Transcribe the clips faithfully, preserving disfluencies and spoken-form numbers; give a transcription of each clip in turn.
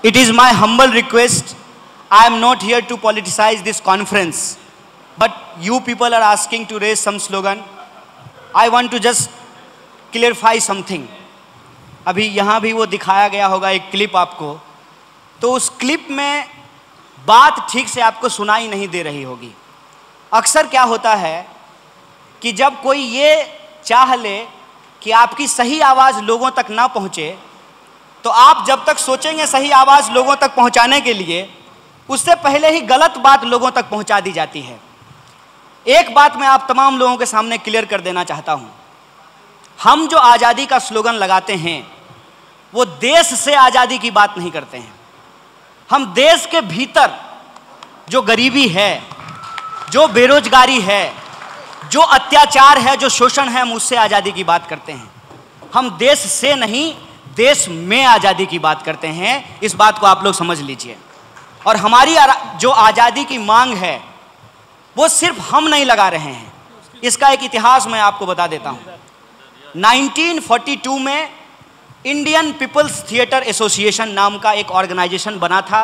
It is my humble request. I am not here to politicize this conference, but you people are asking to raise some slogan. I want to just clarify something. अभी यहाँ भी वो दिखाया गया होगा एक clip आपको, तो उस क्लिप में बात ठीक से आपको सुनाई नहीं दे रही होगी। अक्सर क्या होता है कि जब कोई ये चाह ले कि आपकी सही आवाज़ लोगों तक ना पहुँचे, तो आप जब तक सोचेंगे सही आवाज़ लोगों तक पहुँचाने के लिए, उससे पहले ही गलत बात लोगों तक पहुँचा दी जाती है। एक बात मैं आप तमाम लोगों के सामने क्लियर कर देना चाहता हूँ। हम जो आज़ादी का स्लोगन लगाते हैं वो देश से आज़ादी की बात नहीं करते हैं। हम देश के भीतर जो गरीबी है, जो बेरोजगारी है, जो अत्याचार है, जो शोषण है, हम उससे आज़ादी की बात करते हैं। हम देश से नहीं, देश में आज़ादी की बात करते हैं। इस बात को आप लोग समझ लीजिए। और हमारी जो आज़ादी की मांग है वो सिर्फ हम नहीं लगा रहे हैं। इसका एक इतिहास मैं आपको बता देता हूँ। नाइनटीन फोर्टी टू में इंडियन पीपल्स थिएटर एसोसिएशन नाम का एक ऑर्गेनाइजेशन बना था,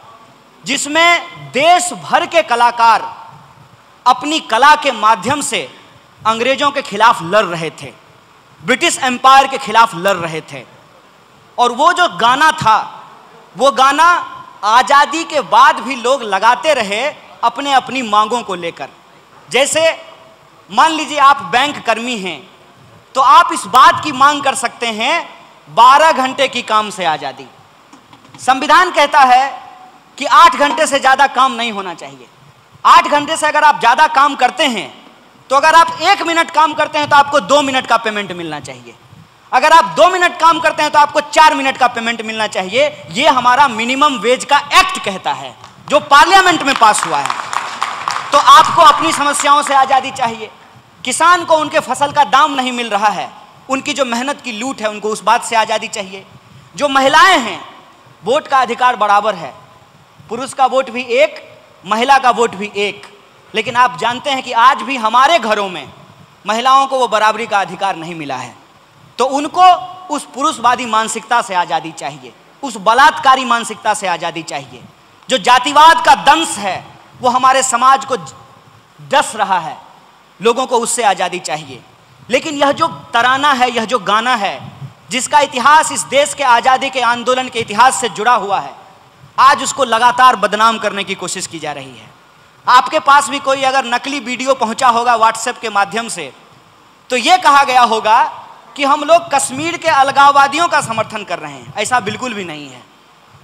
जिसमें देश भर के कलाकार अपनी कला के माध्यम से अंग्रेजों के खिलाफ लड़ रहे थे, ब्रिटिश एम्पायर के खिलाफ लड़ रहे थे। और वो जो गाना था, वो गाना आज़ादी के बाद भी लोग लगाते रहे अपने अपनी मांगों को लेकर। जैसे मान लीजिए आप बैंक कर्मी हैं, तो आप इस बात की मांग कर सकते हैं बारह घंटे की काम से आज़ादी। संविधान कहता है कि आठ घंटे से ज़्यादा काम नहीं होना चाहिए। आठ घंटे से अगर आप ज़्यादा काम करते हैं, तो अगर आप एक मिनट काम करते हैं तो आपको दो मिनट का पेमेंट मिलना चाहिए। अगर आप दो मिनट काम करते हैं तो आपको चार मिनट का पेमेंट मिलना चाहिए। ये हमारा मिनिमम वेज का एक्ट कहता है, जो पार्लियामेंट में पास हुआ है। तो आपको अपनी समस्याओं से आज़ादी चाहिए। किसान को उनके फसल का दाम नहीं मिल रहा है, उनकी जो मेहनत की लूट है, उनको उस बात से आज़ादी चाहिए। जो महिलाएं हैं, वोट का अधिकार बराबर है। पुरुष का वोट भी एक, महिला का वोट भी एक। लेकिन आप जानते हैं कि आज भी हमारे घरों में महिलाओं को वो बराबरी का अधिकार नहीं मिला है। तो उनको उस पुरुषवादी मानसिकता से आज़ादी चाहिए, उस बलात्कारी मानसिकता से आज़ादी चाहिए। जो जातिवाद का दंश है वो हमारे समाज को डस रहा है, लोगों को उससे आज़ादी चाहिए। लेकिन यह जो तराना है, यह जो गाना है, जिसका इतिहास इस देश के आज़ादी के आंदोलन के इतिहास से जुड़ा हुआ है, आज उसको लगातार बदनाम करने की कोशिश की जा रही है। आपके पास भी कोई अगर नकली वीडियो पहुंचा होगा व्हाट्सएप के माध्यम से, तो यह कहा गया होगा कि हम लोग कश्मीर के अलगाववादियों का समर्थन कर रहे हैं। ऐसा बिल्कुल भी नहीं है।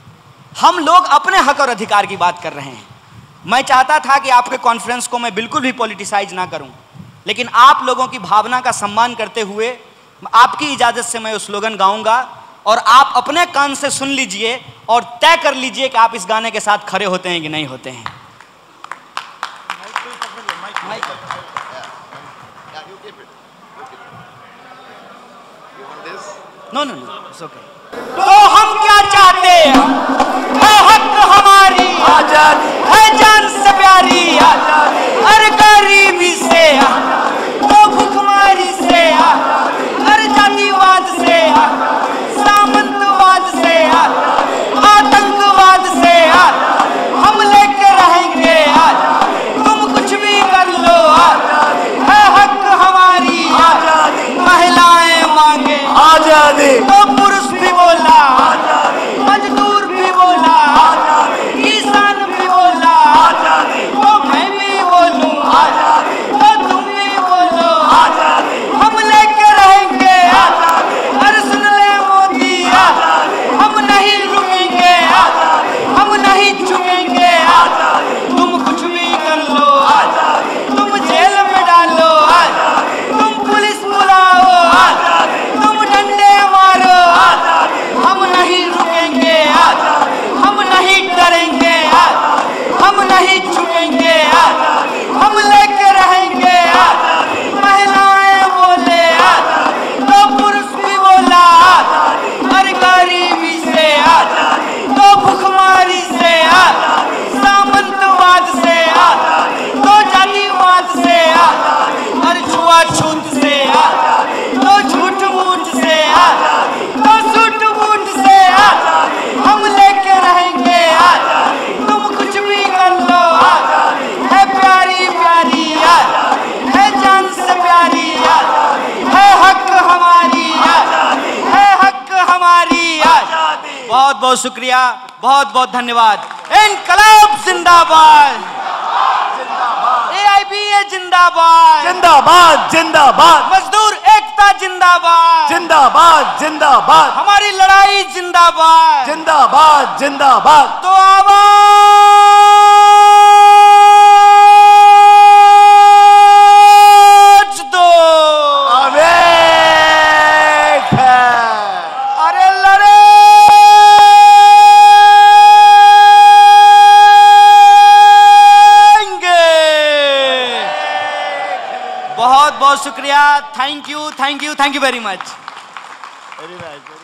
हम लोग अपने हक और अधिकार की बात कर रहे हैं। मैं चाहता था कि आपके कॉन्फ्रेंस को मैं बिल्कुल भी पॉलिटिसाइज ना करूं, लेकिन आप लोगों की भावना का सम्मान करते हुए आपकी इजाज़त से मैं वो स्लोगन गाऊंगा, और आप अपने कान से सुन लीजिए और तय कर लीजिए कि आप इस गाने के साथ खड़े होते हैं कि नहीं होते हैं। No no no it's okay. तो हम क्या चाहते हैं? है हक हमारी आजादी, है जान से प्यारी आजादी, हर गरीबी से, तो भुखमारी से, हर जातिवाद से, सामंतवाद से, आतंकवाद से हम लेके रहेंगे। तुम कुछ भी कर लो, है हक हमारी आजादी, महिलाएं मांगे आजादी, तो पुरुष भी बोला, मजदूर भी बोला, किसान भी बोला, तो मैं भी बोलूं, तो तुम भी बहुत बहुत शुक्रिया, बहुत बहुत धन्यवाद। इनकलाब जिंदाबाद, ए आई बी ए जिंदाबाद, जिंदाबाद जिंदाबाद, मजदूर एकता जिंदाबाद, जिंदाबाद जिंदाबाद, हमारी लड़ाई जिंदाबाद, जिंदाबाद जिंदाबाद। तो आवाज दो, अवेक है, अरे लड़े बहुत बहुत शुक्रिया। Thank you, thank you, thank you very much. Very nice.